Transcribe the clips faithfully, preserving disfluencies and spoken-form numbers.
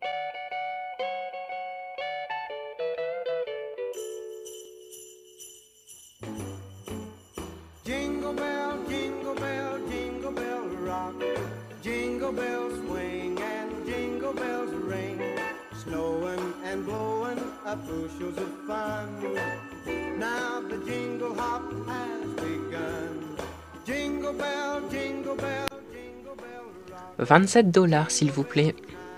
Jingle bell, jingle bell, jingle bell rock. Jingle bells swing and jingle bells ring. Snowing and blowing up bushels of fun. Now the jingle hop has begun. Jingle bell, jingle bell, jingle bell rock. vingt-sept dollars s'il vous plaît.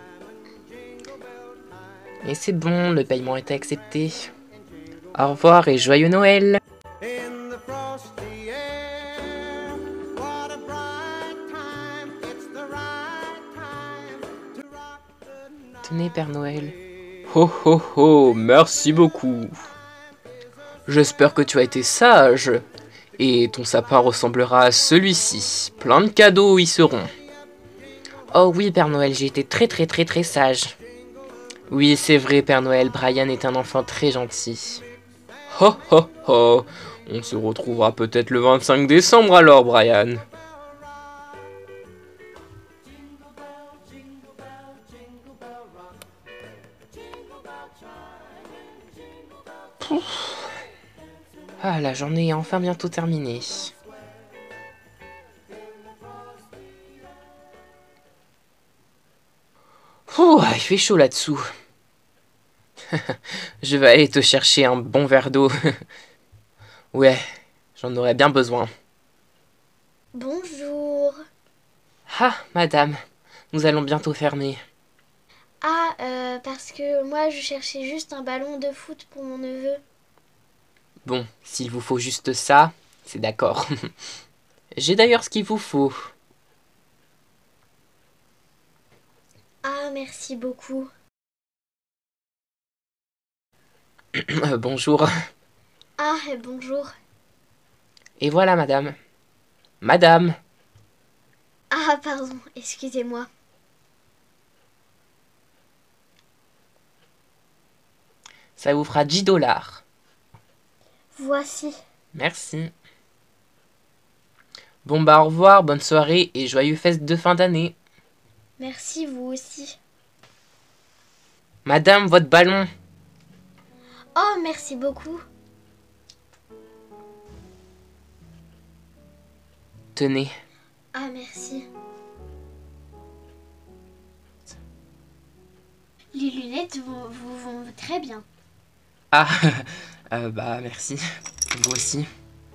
Et c'est bon, le paiement est accepté. Au revoir et joyeux Noël. In the frosty air, what a bright time, it's the right time to rock the night. Tenez Père Noël. Ho ho ho, merci beaucoup. J'espère que tu as été sage. Et ton sapin ressemblera à celui-ci. Plein de cadeaux y seront. Oh oui Père Noël, j'ai été très très très très sage. Oui c'est vrai Père Noël, Brian est un enfant très gentil. Ho ho ho. On se retrouvera peut-être le vingt-cinq décembre alors Brian. Pouf. Ah, la journée est enfin bientôt terminée. Ouh, il fait chaud là-dessous. Je vais aller te chercher un bon verre d'eau. Ouais, j'en aurais bien besoin. Bonjour. Ah, madame, nous allons bientôt fermer. Ah, euh, parce que moi je cherchais juste un ballon de foot pour mon neveu. Bon, s'il vous faut juste ça, c'est d'accord. J'ai d'ailleurs ce qu'il vous faut. Ah, merci beaucoup. Euh, bonjour. Ah, et bonjour. Et voilà, madame. Madame. Ah, pardon, excusez-moi. Ça vous fera dix dollars. Voici. Merci. Bon bah au revoir, bonne soirée et joyeux fête de fin d'année. Merci, vous aussi. Madame, votre ballon. Oh, merci beaucoup. Tenez. Ah, merci. Les lunettes vous, vous vont très bien. Ah, euh, bah merci. Vous aussi.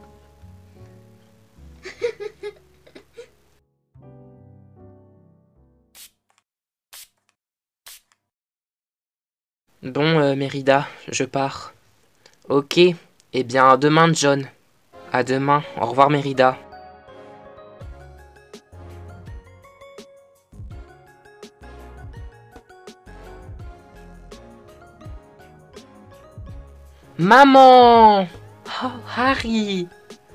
Bon, euh, Mérida, je pars. Ok, eh bien à demain, John. À demain, au revoir, Mérida. Maman! Oh, Harry!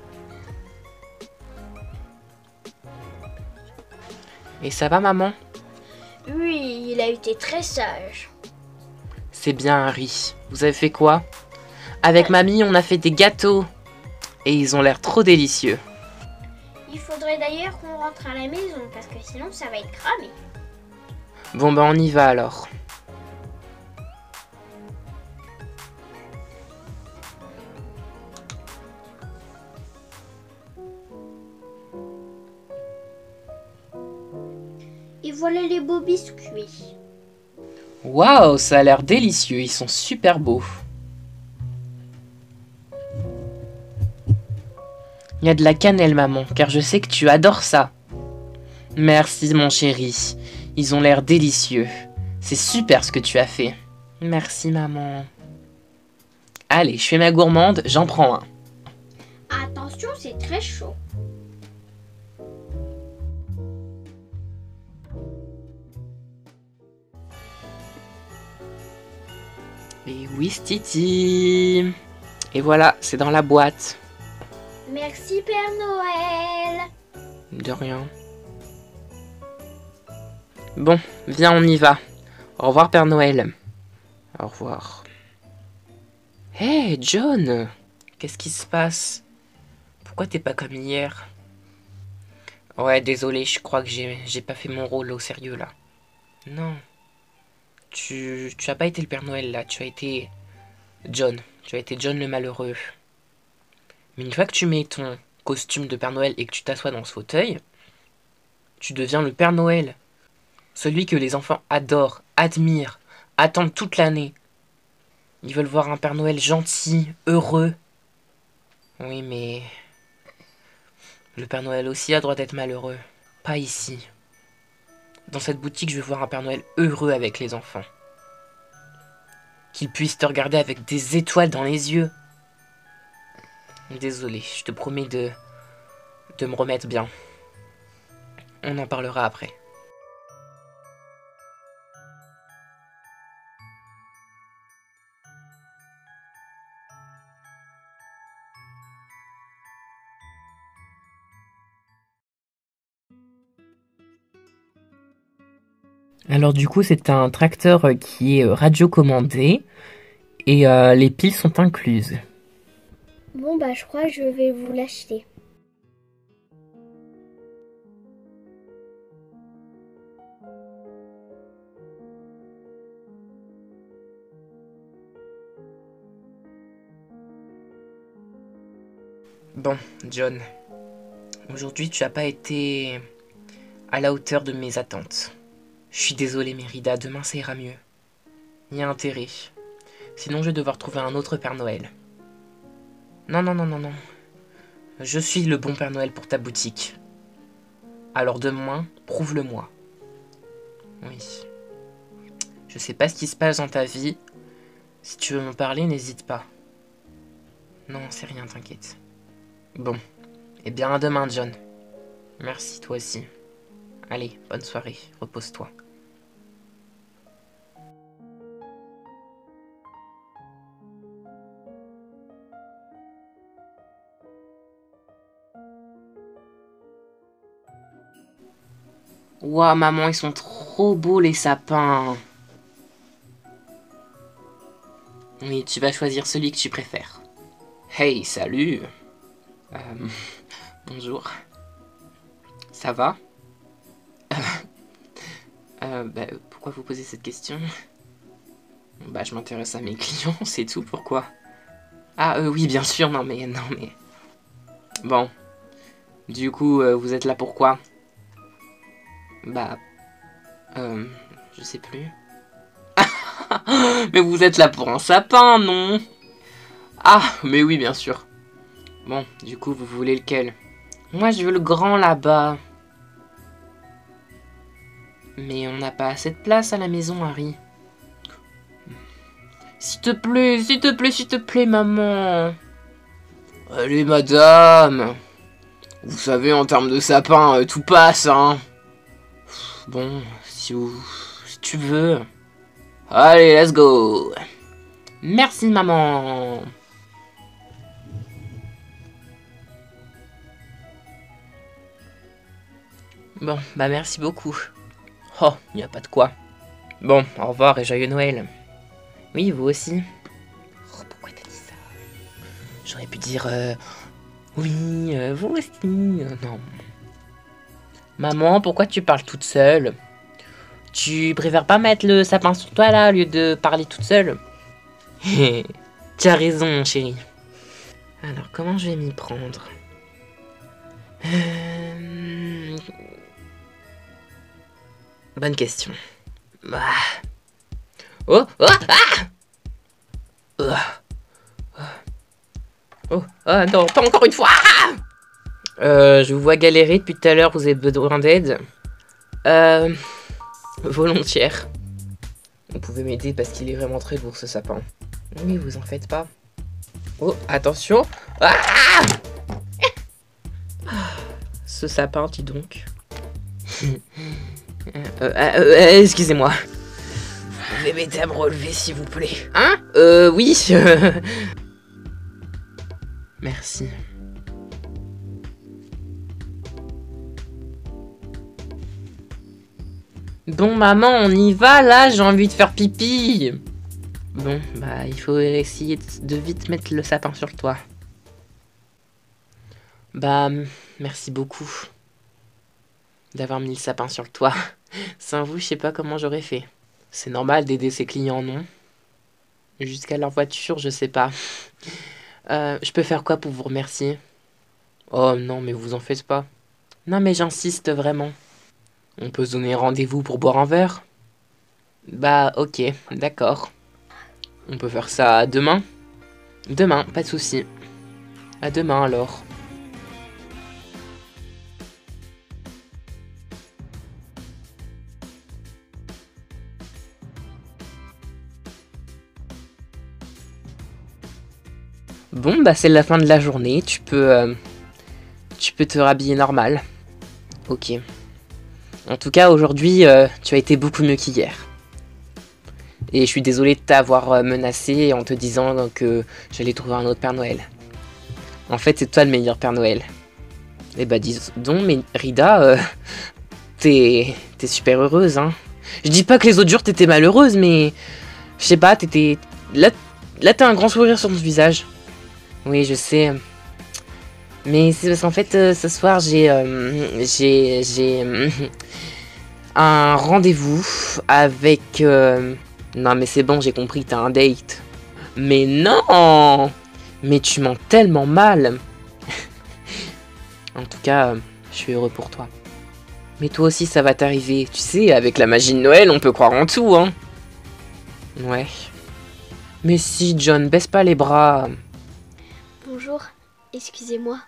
Et ça va, maman? Oui, il a été très sage. C'est bien, Harry. Vous avez fait quoi? Avec mamie, on a fait des gâteaux. Et ils ont l'air trop délicieux. Il faudrait d'ailleurs qu'on rentre à la maison parce que sinon ça va être cramé. Bon, ben on y va alors. Et voilà les beaux biscuits. Waouh, ça a l'air délicieux. Ils sont super beaux. Il y a de la cannelle, maman, car je sais que tu adores ça. Merci, mon chéri. Ils ont l'air délicieux. C'est super ce que tu as fait. Merci, maman. Allez, je fais ma gourmande, j'en prends un. Attention, c'est très chaud. Et oui, Titi. Et voilà, c'est dans la boîte. Merci Père Noël. De rien. Bon, viens, on y va. Au revoir, Père Noël. Au revoir. Hé, hey, John! Qu'est-ce qui se passe? Pourquoi t'es pas comme hier? Ouais, désolé, je crois que j'ai j'ai pas fait mon rôle au sérieux, là. Non. tu, tu as pas été le Père Noël là, tu as été John. Tu as été John le malheureux. Mais une fois que tu mets ton costume de Père Noël et que tu t'assois dans ce fauteuil, tu deviens le Père Noël. Celui que les enfants adorent, admirent, attendent toute l'année. Ils veulent voir un Père Noël gentil, heureux. Oui, mais le Père Noël aussi a droit d'être malheureux. Pas ici. Dans cette boutique, je veux voir un Père Noël heureux avec les enfants. Qu'il puisse te regarder avec des étoiles dans les yeux. Désolé, je te promets de, de me remettre bien. On en parlera après. Alors du coup, c'est un tracteur qui est radiocommandé et euh, les piles sont incluses. Bon bah je crois que je vais vous l'acheter. Bon, John, aujourd'hui tu n'as pas été à la hauteur de mes attentes. Je suis désolé Mérida, demain ça ira mieux. Il y a intérêt. Sinon je vais devoir trouver un autre Père Noël. Non, non, non, non, non. Je suis le bon Père Noël pour ta boutique. Alors demain, prouve-le-moi. Oui. Je sais pas ce qui se passe dans ta vie. Si tu veux m'en parler, n'hésite pas. Non, c'est rien, t'inquiète. Bon. Eh bien, à demain, John. Merci, toi aussi. Allez, bonne soirée. Repose-toi. Ouah, maman, ils sont trop beaux, les sapins. Oui, tu vas choisir celui que tu préfères. Hey, salut. Euh, bonjour. Ça va? euh, bah, pourquoi vous posez cette question? Bah, je m'intéresse à mes clients, c'est tout, pourquoi? Ah, euh, oui, bien sûr, non mais, non mais... Bon. Du coup, euh, vous êtes là pourquoi? Bah... Euh... Je sais plus. Mais vous êtes là pour un sapin, non? Ah, mais oui, bien sûr. Bon, du coup, vous voulez lequel? Moi, je veux le grand là-bas. Mais on n'a pas assez de place à la maison, Harry. S'il te plaît, s'il te plaît, s'il te plaît, maman. Allez, madame. Vous savez, en termes de sapin, euh, tout passe, hein. Bon, si, vous, si tu veux. Allez, let's go. Merci, maman. Bon, bah merci beaucoup. Oh, il n'y a pas de quoi. Bon, au revoir et joyeux Noël. Oui, vous aussi. Oh, pourquoi t'as dit ça? J'aurais pu dire... Euh, oui, euh, vous aussi. Euh, non. Maman, pourquoi tu parles toute seule? Tu préfères pas mettre le sapin sur toi, là, au lieu de parler toute seule? Tu as raison, mon chéri. Alors, comment je vais m'y prendre? euh... Bonne question. Bah... Oh, oh, ah oh, oh, oh, non, pas encore une fois. euh, Je vous vois galérer depuis tout à l'heure, vous avez besoin d'aide. Euh... Volontiers. Vous pouvez m'aider parce qu'il est vraiment très lourd, ce sapin. Oui, vous en faites pas. Oh, attention. Ah ce sapin, dis donc. euh, euh, euh, Excusez-moi. Vous pouvez m'aider à me relever, s'il vous plaît. Hein? Euh, oui. Merci. Bon, maman, on y va, là, j'ai envie de faire pipi. Bon, bah, il faut essayer de vite mettre le sapin sur le toit. Bah, merci beaucoup d'avoir mis le sapin sur le toit. Sans vous, je sais pas comment j'aurais fait. C'est normal d'aider ses clients, non? Jusqu'à leur voiture, je sais pas. Euh, je peux faire quoi pour vous remercier? Oh non, mais vous en faites pas. Non, mais j'insiste vraiment. On peut se donner rendez-vous pour boire un verre? Bah, ok, d'accord. On peut faire ça demain? Demain, pas de souci. À demain alors. Bon, bah c'est la fin de la journée. Tu peux, euh, tu peux te rhabiller normal. Ok. En tout cas, aujourd'hui, euh, tu as été beaucoup mieux qu'hier. Et je suis désolé de t'avoir euh, menacé en te disant que j'allais trouver un autre Père Noël. En fait, c'est toi le meilleur Père Noël. Et bah dis donc, mais Rida, euh, t'es t'es super heureuse, hein. Je dis pas que les autres jours t'étais malheureuse, mais je sais pas, t'étais... Là, là t'as un grand sourire sur ton visage. Oui, je sais. Mais c'est parce qu'en fait, euh, ce soir, j'ai... Euh, j'ai... J'ai... Euh, un rendez-vous avec... Euh... Non, mais c'est bon, j'ai compris, t'as un date. Mais non! Mais tu mens tellement mal. En tout cas, euh, je suis heureux pour toi. Mais toi aussi, ça va t'arriver. Tu sais, avec la magie de Noël, on peut croire en tout, hein. Ouais. Mais si, John, baisse pas les bras. Bonjour, excusez-moi.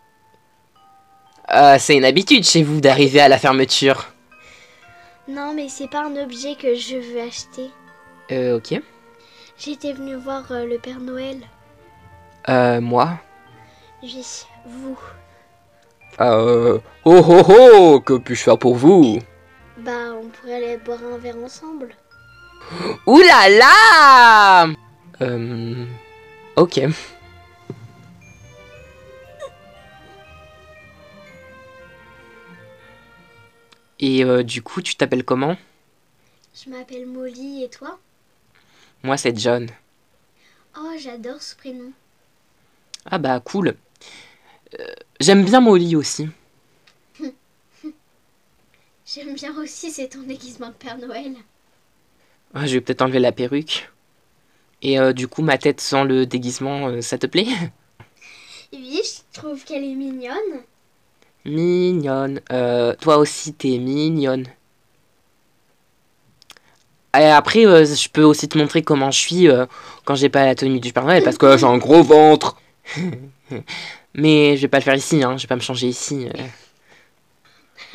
Euh, c'est une habitude chez vous d'arriver à la fermeture. Non, mais c'est pas un objet que je veux acheter. Euh, ok. J'étais venue voir euh, le Père Noël. Euh, moi Oui, vous. Euh... Oh oh oh! Que puis-je faire pour vous? Bah, on pourrait aller boire un verre ensemble. Ouh là là! Euh... Ok. Et euh, du coup, tu t'appelles comment? Je m'appelle Molly et toi? Moi, c'est John. Oh, j'adore ce prénom. Ah bah, cool. Euh, J'aime bien Molly aussi. J'aime bien aussi, c'est ton déguisement de Père Noël. Ah, je vais peut-être enlever la perruque. Et euh, du coup, ma tête sans le déguisement, euh, ça te plaît? Oui, je trouve qu'elle est mignonne. Mignonne. Euh, toi aussi, t'es mignonne. Et après, euh, je peux aussi te montrer comment je suis euh, quand j'ai pas la tenue du Père Noël, parce que j'ai un gros ventre. Mais je vais pas le faire ici, hein. Je vais pas me changer ici. euh.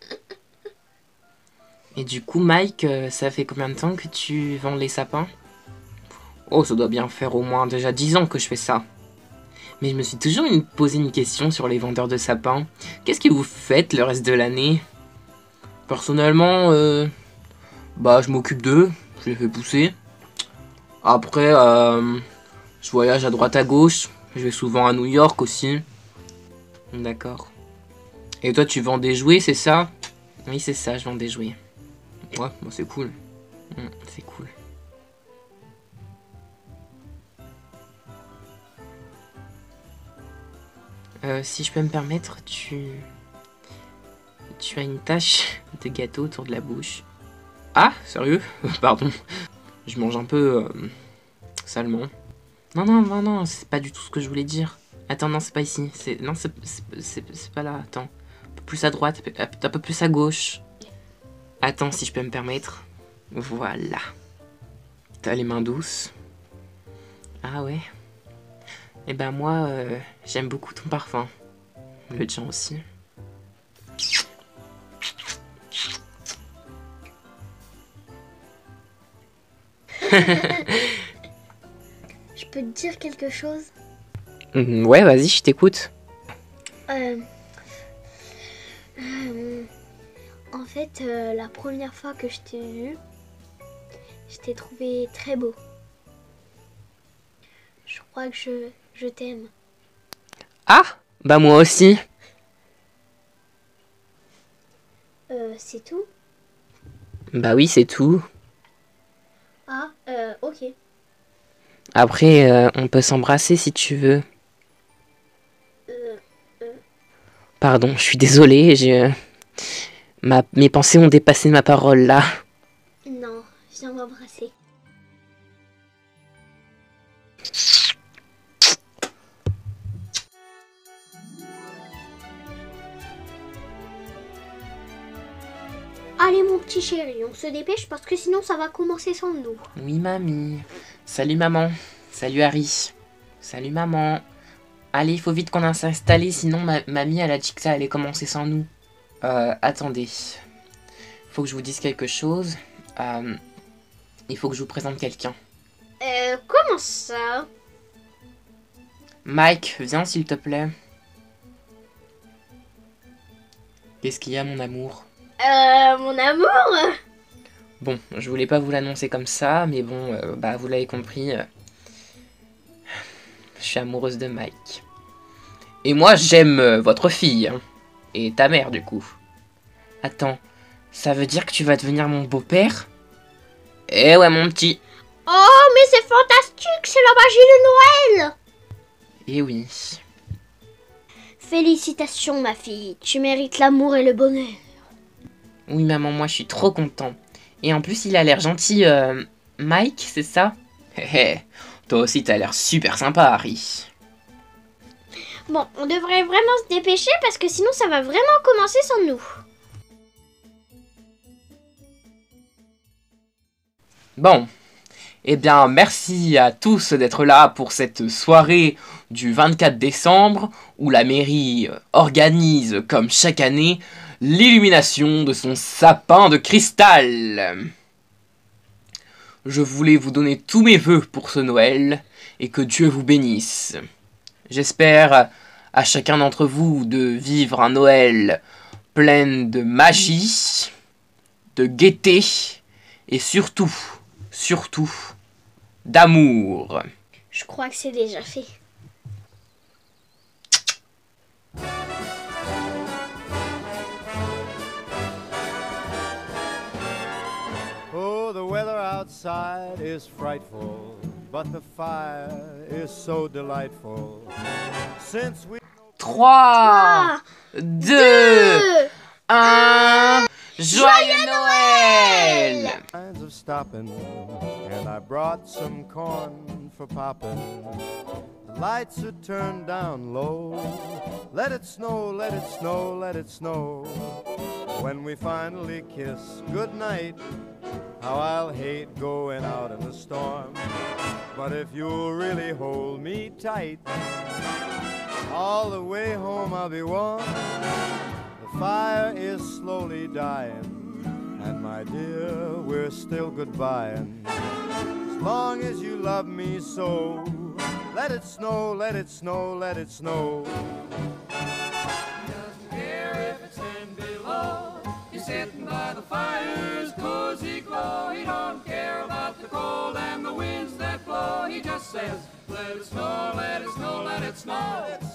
Et du coup, Mike, euh, ça fait combien de temps que tu vends les sapins? Oh, ça doit bien faire au moins déjà dix ans que je fais ça. Mais je me suis toujours une- posé une question sur les vendeurs de sapins. Qu'est-ce que vous faites le reste de l'année? Personnellement, euh, bah je m'occupe d'eux, je les fais pousser. Après, euh, je voyage à droite à gauche. Je vais souvent à New York aussi. D'accord. Et toi, tu vends des jouets, c'est ça? Oui, c'est ça, je vends des jouets. Ouais, bon, c'est cool. Mm, c'est cool. Euh, si je peux me permettre, tu... Tu as une tache de gâteau autour de la bouche. Ah, sérieux? Pardon. Je mange un peu... Euh, salement. Non, non, non, non, c'est pas du tout ce que je voulais dire. Attends, non, c'est pas ici. C'est Non, c'est c'est pas là. Attends. Un peu plus à droite, un peu plus à gauche. Attends, si je peux me permettre. Voilà. T'as les mains douces. Ah ouais. Et ben moi, euh, j'aime beaucoup ton parfum. Le tien aussi. Je peux te dire quelque chose? Ouais, vas-y, je t'écoute. Euh, euh, en fait, euh, la première fois que je t'ai vu, je t'ai trouvé très beau. Je crois que je, je t'aime. Ah, bah moi aussi. Euh, c'est tout? Bah oui, c'est tout. Ah, euh, ok. Après, euh, on peut s'embrasser si tu veux. Euh, Pardon, je suis désolée, j'ai... Ma... Mes pensées ont dépassé ma parole là. non, Viens m'embrasser. Allez mon petit chéri, on se dépêche parce que sinon ça va commencer sans nous. Oui, mamie. Salut, maman. Salut, Harry. Salut, maman. Allez, il faut vite qu'on aille s'installer, sinon ma mamie, elle a dit que ça allait commencer sans nous. Euh, attendez. Faut que je vous dise quelque chose. Euh, il faut que je vous présente quelqu'un. Euh, comment ça? Mike, viens s'il te plaît. Qu'est-ce qu'il y a, mon amour? Euh, mon amour? Bon, je voulais pas vous l'annoncer comme ça, mais bon, euh, bah vous l'avez compris. Euh, je suis amoureuse de Mike. Et moi, j'aime euh, votre fille. Hein, et ta mère, du coup. Attends, ça veut dire que tu vas devenir mon beau-père? Eh ouais, mon petit. Oh, mais c'est fantastique, c'est la magie de Noël! Eh oui. Félicitations, ma fille, tu mérites l'amour et le bonheur. Oui, maman, moi, je suis trop content. Et en plus, il a l'air gentil, euh, Mike, c'est ça? Hé hé, toi aussi, t'as l'air super sympa, Harry. Bon, on devrait vraiment se dépêcher parce que sinon ça va vraiment commencer sans nous. Bon, eh bien, merci à tous d'être là pour cette soirée du vingt-quatre décembre où la mairie organise, comme chaque année, l'illumination de son sapin de cristal. Je voulais vous donner tous mes vœux pour ce Noël et que Dieu vous bénisse. J'espère à chacun d'entre vous de vivre un Noël plein de magie, de gaieté et surtout, surtout, d'amour. Je crois que c'est déjà fait. Oh, the weather outside is frightful, but the fire is so delightful. Since we trois, deux, un, joyeux Noël! kinds of stopping, and I brought some corn for popping. The lights are turned down low. Let it snow, let it snow, let it snow. When we finally kiss goodnight, how I'll hate going out in the storm. But if you'll really hold me tight, all the way home I'll be warm. The fire is slowly dying, and my dear, we're still goodbying. As long as you love me so, let it snow, let it snow, let it snow. He doesn't care if it's ten below. He's sitting by the fire's cozy glow. He don't care about the cold and the winds that blow. He just says, let it snow, let it snow, let it snow.